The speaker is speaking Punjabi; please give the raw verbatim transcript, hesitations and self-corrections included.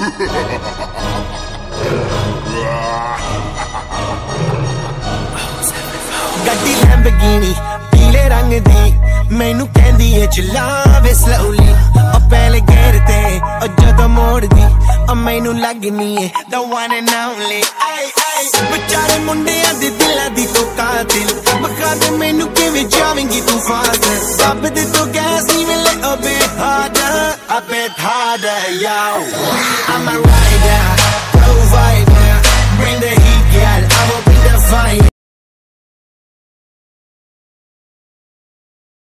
ਗੱਡੀ ਲੈਂਬਰਗਿਨੀ ਪੀਲੇ ਰੰਗ ਦੀ ਮੈਨੂੰ ਕਹਿੰਦੀ ਏ ਚਲਾਵੇ slowly ਉਹ ਪਹਿਲੇ ਗੇਰ ਤੇ ਉਹ ਜਦੋਂ ਮੋੜਦੀ ਉਹ ਮੈਨੂੰ ਲੱਗਨੀ ਏ the one and only ਆਏ ਆਏ ਵਿਚਾਰੇ ਮੁੰਡਿਆਂ ਦੇ ਦਿਲਾਂ ਦੀ ਤੂੰ ਕਾਤਿਲ ਬਖਾ ਦੇ ਮੈਨੂੰ ਕਿਵੇਂ ਜਾਵੇਂਗੀ ਤੂੰ ਫਾਸਲ ਸਭ ਦੇ ਤੋਂ ਗੈਸ ਹੀ ਮਿਲੇ a bit harder a bit harder yo I'm a rider provider bring the heat girl I will be the fire